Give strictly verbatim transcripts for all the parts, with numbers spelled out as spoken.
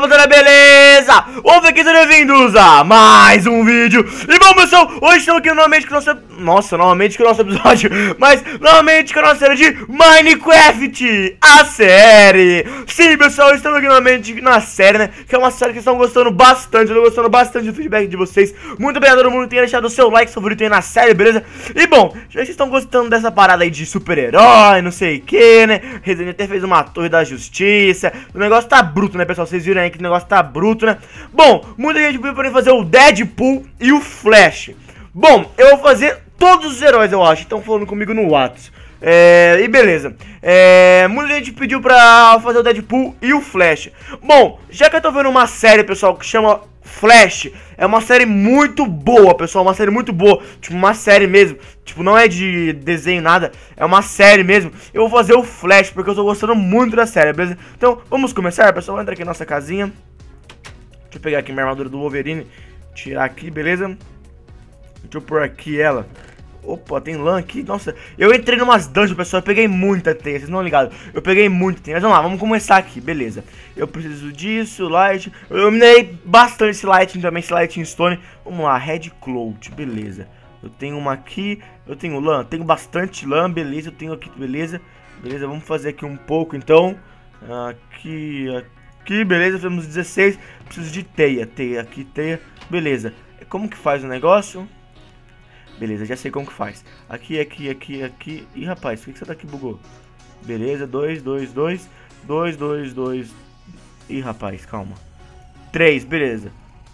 rapaziada, beleza? Ouve aqui, sejam bem-vindos a mais um vídeo. E bom, pessoal, hoje estamos aqui novamente com o nosso... Nossa, novamente com o nosso episódio. Mas, novamente com a nossa série de Minecraft, a série. Sim, pessoal, estamos aqui novamente na série, né? Que é uma série que estão gostando bastante. Eu tô gostando bastante do feedback de vocês. Muito obrigado a todo mundo que tenha deixado o seu like favorito aí na série, beleza? E bom, já que vocês estão gostando dessa parada aí de super-herói, não sei o que, né? Resident até fez uma torre da justiça. O negócio tá bruto, né, pessoal? Vocês viram aí que o negócio tá bruto, né? Bom, muita gente pediu pra mim fazer o Deadpool e o Flash. Bom, eu vou fazer todos os heróis, eu acho. Estão falando comigo no WhatsApp. É, e beleza. É, muita gente pediu pra fazer o Deadpool e o Flash. Bom, já que eu tô vendo uma série, pessoal, que chama Flash, é uma série muito boa, pessoal, uma série muito boa, tipo, uma série mesmo, tipo, não é de desenho nada, é uma série mesmo. Eu vou fazer o Flash, porque eu tô gostando muito da série, beleza? Então, vamos começar, pessoal, vamos entrar aqui na nossa casinha. Deixa eu pegar aqui minha armadura do Wolverine, tirar aqui, beleza? Deixa eu pôr aqui ela. Opa, tem lã aqui, nossa. Eu entrei numas dungeons, pessoal, eu peguei muita teia, vocês não ligaram. Eu peguei muita teia, mas vamos lá, vamos começar aqui, beleza. Eu preciso disso, light. Eu minerei bastante esse lighting também, esse lighting stone. Vamos lá, red cloth, beleza. Eu tenho uma aqui, eu tenho lã, tenho bastante lã, beleza. Eu tenho aqui, beleza. Beleza, vamos fazer aqui um pouco, então. Aqui, aqui, beleza, fizemos dezesseis. Preciso de teia, teia, aqui, teia, beleza. Como que faz o negócio? Beleza, já sei como que faz. Aqui, aqui, aqui, aqui. Ih, rapaz, por que, que você tá aqui bugou? Beleza, dois, dois, dois. dois, dois, dois. Ih, rapaz, calma. três, beleza.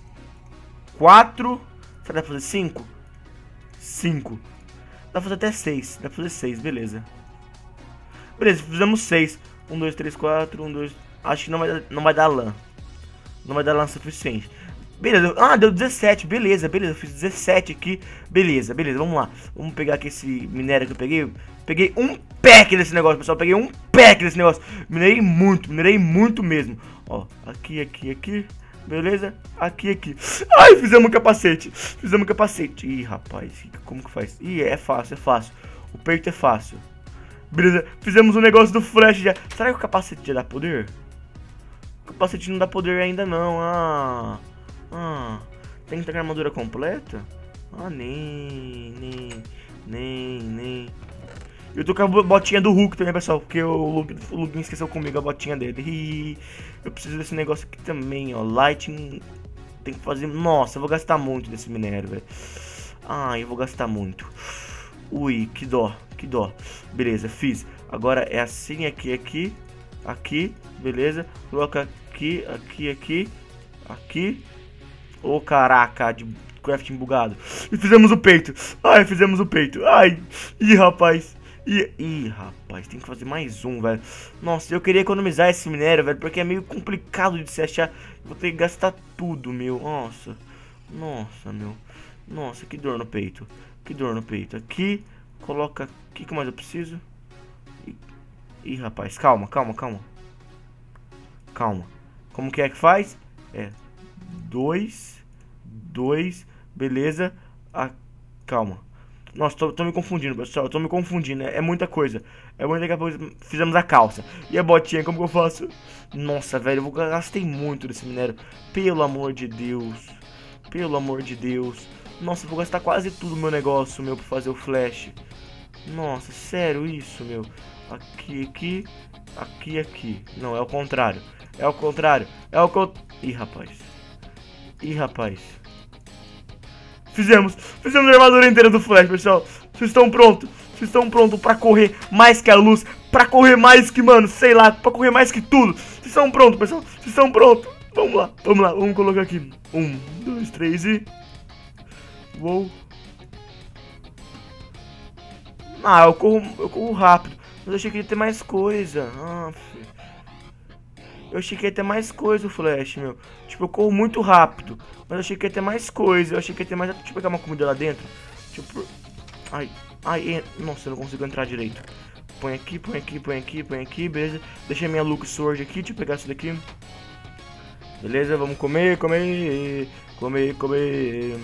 quatro. Será que dá pra fazer cinco? cinco. Dá pra fazer até seis. Dá pra fazer seis, beleza. Beleza, fizemos seis. um, dois, três, quatro. um, dois. Acho que não vai, não vai dar lã. Não vai dar lã suficiente. Beleza, ah, deu dezessete, beleza, beleza, eu fiz dezessete aqui, beleza, beleza, vamos lá. Vamos pegar aqui esse minério que eu peguei. Peguei um pack desse negócio, pessoal, peguei um pack desse negócio. Minerei muito, minerei muito mesmo. Ó, aqui, aqui, aqui, beleza, aqui, aqui. Ai, fizemos um capacete, fizemos um capacete. Ih, rapaz, como que faz? Ih, é fácil, é fácil, o peito é fácil. Beleza, fizemos um negócio do Flash já. Será que o capacete já dá poder? O capacete não dá poder ainda não, ah... Ah, tem que ter a armadura completa? Ah, nem, nem, nem, nem. Eu tô com a botinha do Hulk também, pessoal, porque o Hulk, o Hulk esqueceu comigo a botinha dele. E eu preciso desse negócio aqui também, ó. Lighting. Tem que fazer. Nossa, eu vou gastar muito desse minério, velho. Ah, eu vou gastar muito. Ui, que dó, que dó. Beleza, fiz. Agora é assim, aqui, aqui, aqui, beleza. Coloca aqui, aqui, aqui, aqui. Ô, oh, caraca, de crafting bugado. E fizemos o peito. Ai, fizemos o peito. Ai, ih, rapaz. Ih, ih, rapaz, tem que fazer mais um, velho. Nossa, eu queria economizar esse minério, velho, porque é meio complicado de se achar. Vou ter que gastar tudo, meu. Nossa, nossa, meu. Nossa, que dor no peito. Que dor no peito. Aqui, coloca aqui, que mais eu preciso? Ih, ih, rapaz, calma, calma, calma. Calma. Como que é que faz? É... Dois, dois, beleza. Ah, calma. Nossa, tô, tô me confundindo, pessoal. Eu tô me confundindo. É, é muita coisa. É muita coisa. Fizemos a calça. E a botinha, como que eu faço? Nossa, velho, eu vou, gastei muito desse minério. Pelo amor de Deus. Pelo amor de Deus. Nossa, eu vou gastar quase tudo o meu negócio, meu, pra fazer o Flash. Nossa, sério isso, meu. Aqui, aqui, aqui, aqui. Não, é o contrário. É o contrário. É o contrário. Ih, rapaz. Ih, rapaz. Fizemos. Fizemos a armadura inteira do Flash, pessoal. Vocês estão prontos? Vocês estão prontos pra correr mais que a luz? Pra correr mais que, mano, sei lá. Pra correr mais que tudo. Vocês estão prontos, pessoal? Vocês estão prontos? Vamos lá, vamos lá. Vamos colocar aqui. Um, dois, três e... Uou. Ah, eu corro, eu corro rápido. Mas eu achei que ia ter mais coisa. Ah, filho. Eu achei que ia ter mais coisa o Flash, meu. Tipo, eu corro muito rápido. Mas eu achei que ia ter mais coisa. Eu achei que ia ter mais... Deixa eu pegar uma comida lá dentro. Tipo... Ai, ai, nossa, eu não consigo entrar direito. Põe aqui, põe aqui, põe aqui, põe aqui, beleza. Deixei minha Luke Sword aqui, deixa eu pegar isso daqui. Beleza, vamos comer, comer, comer, comer.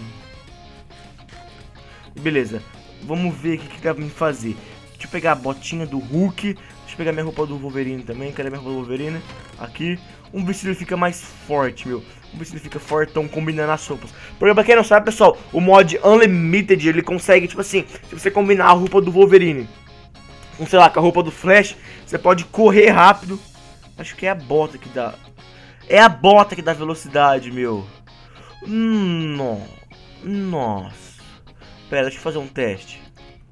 Beleza, vamos ver o que, que dá pra me fazer. Deixa eu pegar a botinha do Hulk. Deixa eu pegar minha roupa do Wolverine também. Cadê minha roupa do Wolverine? Aqui. Um vestido fica mais forte, meu. Um vestido fica fortão, combinando as roupas. Porque pra quem não sabe, pessoal, o mod Unlimited, ele consegue, tipo assim, se você combinar a roupa do Wolverine com, sei lá, com a roupa do Flash, você pode correr rápido. Acho que é a bota que dá. É a bota que dá velocidade, meu. Hum, no... Nossa. Pera, deixa eu fazer um teste.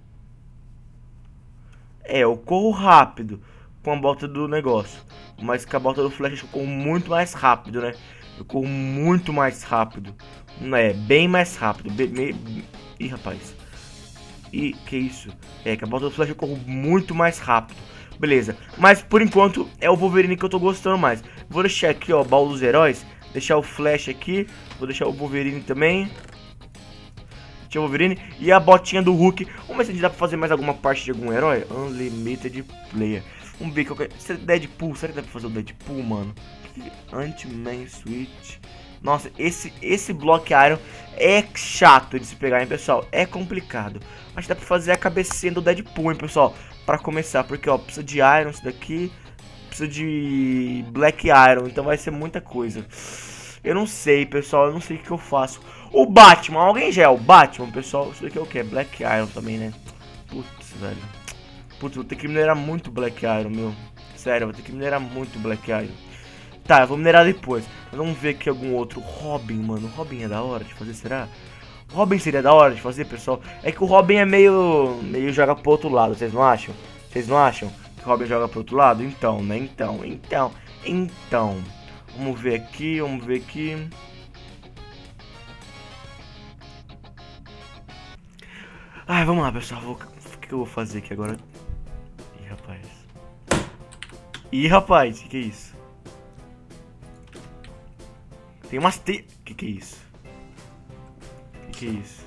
É, eu corro rápido com a bota do negócio. Mas com a bota do Flash eu corro muito mais rápido, né? Eu corro muito mais rápido. É, bem mais rápido. Be me... Ih, rapaz. Ih, que isso? É, com a bota do Flash eu corro muito mais rápido. Beleza. Mas por enquanto é o Wolverine que eu tô gostando mais. Vou deixar aqui, ó, baú dos heróis. Deixar o Flash aqui. Vou deixar o Wolverine também. Deixa o Wolverine. E a botinha do Hulk. Vamos ver se dá pra fazer mais alguma parte de algum herói. Unlimited Player. Vamos ver qual é. Deadpool. Será que dá pra fazer o Deadpool, mano? Ant-Man Switch. Nossa, esse, esse Block Iron é chato de se pegar, hein, pessoal? É complicado. Mas dá pra fazer a cabecinha do Deadpool, hein, pessoal? Pra começar, porque, ó, precisa de Iron isso daqui. Precisa de Black Iron, então vai ser muita coisa. Eu não sei, pessoal, eu não sei o que eu faço. O Batman, alguém já é o Batman, pessoal? Isso daqui é o que? Black Iron também, né? Putz, velho. Putz, vou ter que minerar muito Black Iron, meu. Sério, vou ter que minerar muito Black Iron. Tá, eu vou minerar depois. Mas vamos ver aqui algum outro. Robin, mano. Robin é da hora de fazer, será? Robin seria da hora de fazer, pessoal. É que o Robin é meio... Meio joga pro outro lado, vocês não acham? Vocês não acham que o Robin joga pro outro lado? Então, né? Então, então, então. Vamos ver aqui, vamos ver aqui. Ai, vamos lá, pessoal. Vou... O que eu vou fazer aqui agora? Ih, rapaz. Ih, rapaz, o que, que é isso? Tem umas te... Que que é isso? Que que é isso?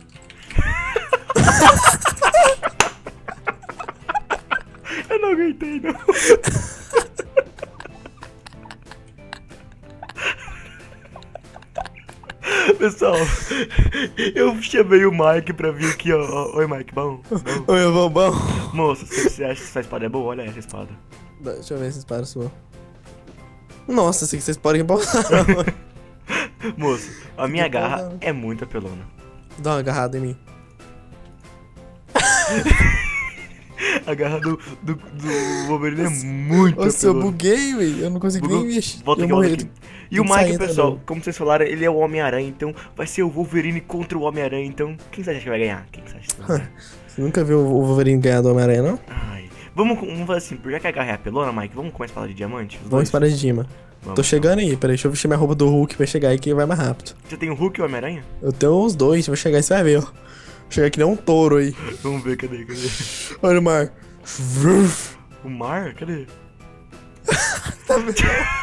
Eu não aguentei, não. Pessoal, eu chamei o Mike pra vir aqui, ó. Oi, Mike, bom? bom. Oi, bom, bom. Moço, você acha que essa espada é boa? Olha essa espada. Deixa eu ver essa espada sua. Nossa, sei que vocês podem repausar. Moço, a minha garra é muito apelona. Dá uma agarrada em mim. A garra do, do, do Wolverine é muito apelona. Nossa, eu buguei, velho. Eu não consegui Bugou? nem mexer. Volta aqui, eu volta aqui. E o Mike, pessoal, também. como vocês falaram, ele é o Homem-Aranha, então vai ser o Wolverine contra o Homem-Aranha, então quem você acha que vai ganhar? Quem você acha que vai ganhar? Você nunca viu o Wolverine ganhar do Homem-Aranha, não? Ai, vamos, vamos fazer assim, já que a garra é apelona, Mike, vamos com a espada de diamante? Vamos para de Dima. Vamos, Tô chegando aí, peraí, deixa eu vestir minha roupa do Hulk pra chegar aí que vai mais rápido. Você tem o Hulk e o Homem-Aranha? Eu tenho os dois, vou chegar aí, você vai ver, ó. Vou chegar aqui nem um touro aí. Vamos ver, cadê, cadê? Olha o mar. O mar? Cadê? Tá vendo?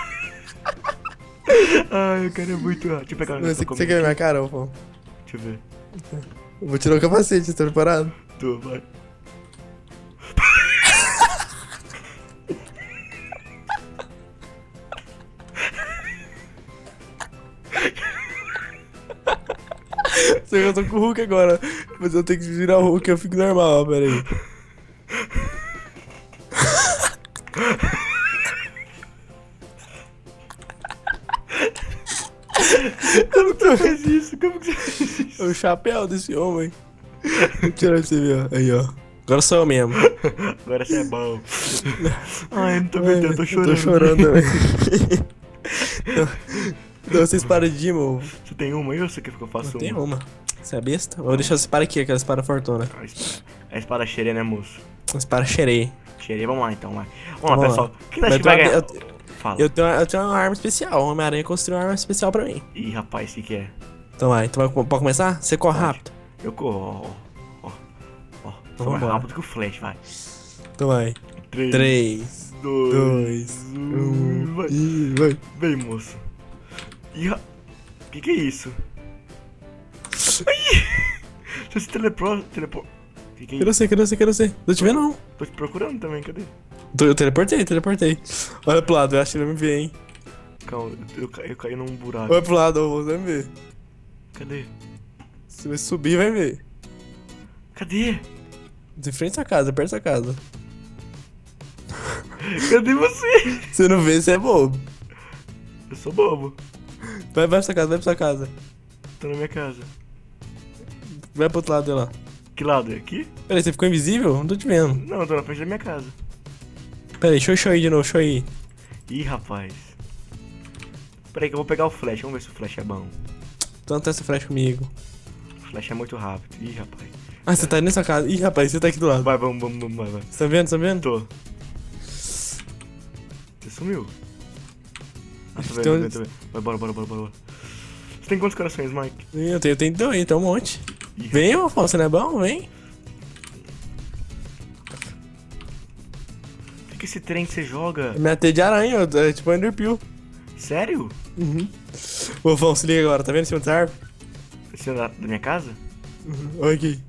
Ai, o cara é muito rápido. Deixa eu pegar um Você, você quer ver minha cara, pô? Deixa eu ver. Eu vou tirar o capacete, você tá preparado? Tô, vai. Sei que eu tô com o Hulk agora, mas eu tenho que virar o Hulk, eu fico normal, ó, pera aí. Como que você fez isso? Como que você fez isso? O chapéu desse homem. Vou tirar pra você ver, ó. Aí, ó. Agora sou eu mesmo. Agora você é bom. Ai, não tô aguentando, eu tô chorando. Eu tô chorando também. Então vocês param de ir, meu. Você tem uma aí ou você quer que eu faça Não tem uma? uma. Você é besta? Vou deixar você parar aqui, aquela espada fortuna. A espada, a espada cheia, né, moço? Espada xerei. Cheia, vamos lá então, vai. Vamos lá, Vamos pessoal. lá. Quem acha Mas que vai ganhar? eu, Fala. eu, tenho, eu tenho uma arma especial. O Homem-Aranha construiu uma arma especial pra mim. Ih, rapaz, o que que é? Então vai, então vai, pode começar? Você corre Pode. rápido. Eu corro, ó, ó, ó. Então Sou mais vambora. rápido que o Flash, vai. Então vai. Três, três, dois, dois, um, um, vai. e vai. Vem, moço. Ih, ra- que que é isso? Ai! Você se telepro... telepor... Que que é Quero isso? ser, quero ser, quero ser. Tô te vendo, não. Tô te procurando também, cadê? Tô- Eu teleportei, teleportei. Olha pro lado, eu acho que ele vai me ver, hein. Calma, eu, ca... eu caí num buraco. Olha pro lado, ô, você vai me ver. Cadê? Você vai subir, vai ver. Cadê? De frente à casa, perto da casa. Cadê você? Você não vê, você é bobo. Eu sou bobo. Vai, vai pra sua casa, vai pra sua casa. Tô na minha casa. Vai pro outro lado lá. Que lado? É aqui? Peraí, você ficou invisível? Não tô te vendo. Não, eu tô na frente da minha casa. Peraí, deixa eu show aí de novo, show aí. Ih, rapaz. Peraí que eu vou pegar o flash. Vamos ver se o flash é bom. Então testa o flash comigo. O flash é muito rápido. Ih, rapaz. Ah, você tá nessa casa. Ih, rapaz, você tá aqui do lado. Vai, vamos, vamos, vamos, vai, vai. Você tá vendo, você tá vendo? Tô. Você sumiu. Ah, tô vendo, Então- tô vendo, tô vendo. Vai, bora, bora, bora, bora. Você tem quantos corações, Mike? Eu tenho, eu tenho dois, tem um monte. Ih, Vem, Afonso, não é bom? Vem. O que que é esse trem que você joga? É minha teia de aranha, é tipo Enderpeel. Sério? Uhum. Ô, Afonso, liga agora, tá vendo em cima da árvore? Você é da, da minha casa? Uhum. Olha aqui.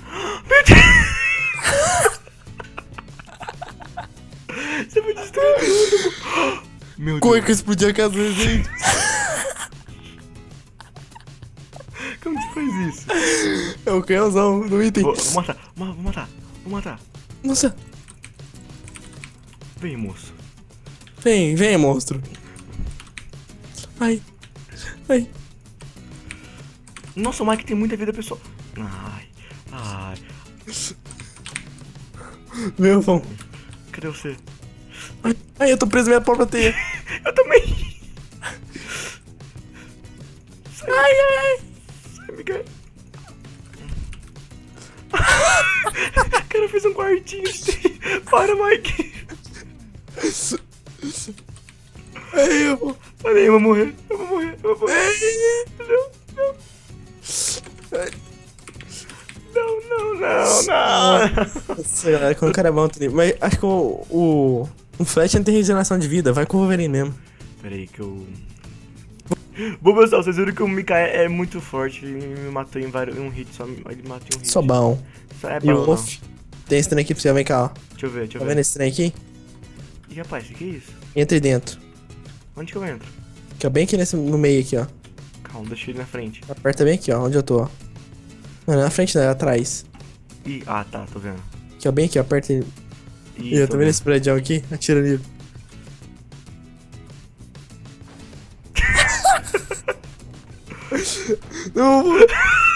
Você me destruiu tudo. Meu Como é Deus. que eu explodi a casa da gente? Como que faz isso? É o canhãozão do item. Vou, vou matar, vou vou matar, vou matar. Nossa. Vem, moço. Vem, vem, monstro. Ai. Ai. Nossa, o Mike tem muita vida pessoal. Ai, ai. Vem, Afonso. Cadê você? Ai, ai, eu tô preso na minha própria teia. Eu também. Sai, Ai, ai, ai. sai, Miguel. O cara fez um quartinho de teia. Para, Mike. Ai, eu vou. Olha aí, eu vou morrer. Eu vou morrer. Eu vou morrer. Não, não. Não, não, não, não. Nossa, galera, quando o cara é bom, tem- mas acho que o, o. O Flash não tem regeneração de vida, vai com o Wolverine mesmo. Pera aí que eu... Bom, pessoal, vocês viram que o Mikael é muito forte. Ele me matou em vários, em um hit só. Ele matou em um hit. Só bom. Só é E o bom, não. Wolf. Tem esse trem aqui pra você, vem cá, ó. Deixa eu ver, deixa eu Tá ver. vendo esse trem aqui? Ih, rapaz, o que é isso? Entra aí dentro. Onde que eu entro? Que é bem aqui nesse, no meio aqui, ó. Calma, deixa ele na frente. Aperta bem aqui, ó, onde eu tô, ó. Não, não é na frente, não, é atrás. Ih, ah, tá, tô vendo. Aqui, ó, bem aqui, ó, aperta ele. Ih, Ih, eu tô tô vendo esse prédio aqui? Atira nele. Não, vou-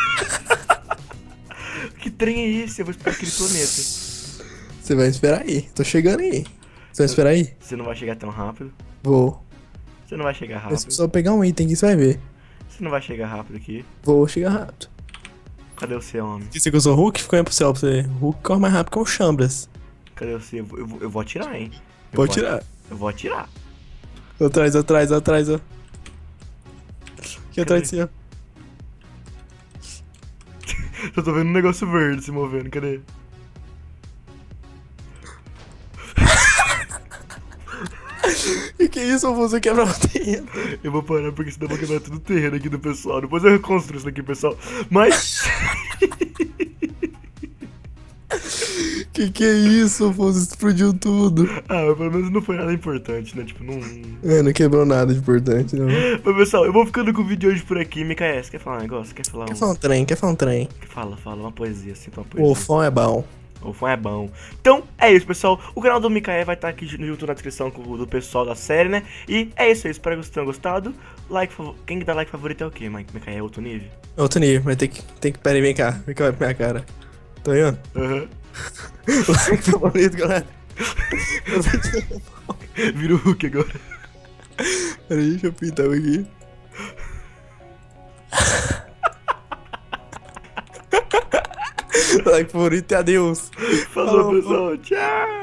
Que trem é esse? Eu vou esperar aquele planeta. Você vai esperar aí, tô chegando aí. Você vai esperar aí? Você não vai chegar tão rápido. Vou. Você não vai chegar Mas rápido. só pegar um item aqui, você vai ver. Você não vai chegar rápido aqui. Vou chegar rápido. Cadê você, homem? Disse que eu sou Hulk, ficou aí pro céu pra você. Hulk corre mais rápido que o Chambras. Cadê você? Eu vou, eu vou, eu vou atirar, hein? Eu Pode vou- tirar. Eu vou atirar. Atrás, atrás, atrás, ó. Aqui atrás de você, ó. Eu tô vendo um negócio verde se movendo, cadê? Que que é isso? Você quebra o terreno. Eu vou parar porque senão eu vou quebrar tudo o terreno aqui do pessoal. Depois eu reconstruo isso daqui, pessoal. Mas. Que que é isso, Afonso? Explodiu tudo. Ah, mas pelo menos não foi nada importante, né? Tipo, não. É, não quebrou nada de importante, não. Mas pessoal, eu vou ficando com o vídeo de hoje por aqui. Mikael, você quer falar um negócio? Quer falar um. Quer falar um trem, quer falar um trem. Fala, fala, uma poesia, assim, uma O poesia. fã é bom. O fã é bom. Então, é isso, pessoal. O canal do Mikael vai estar aqui no YouTube na descrição com o do pessoal da série, né? E é isso aí. Espero que vocês tenham gostado. Like, favor... Quem dá like favorito é o quê, Mike? Mikael é outro nível? Outro nível, mas tem que. Tem que. Pera aí, vem cá. Vem cá pra minha cara. Tá vendo? Aham. Like favorito, galera. Vira o Hulk agora. Pera aí, deixa eu pintar aqui. Like favorito e adeus. Falou, Falou, pessoal. Tchau.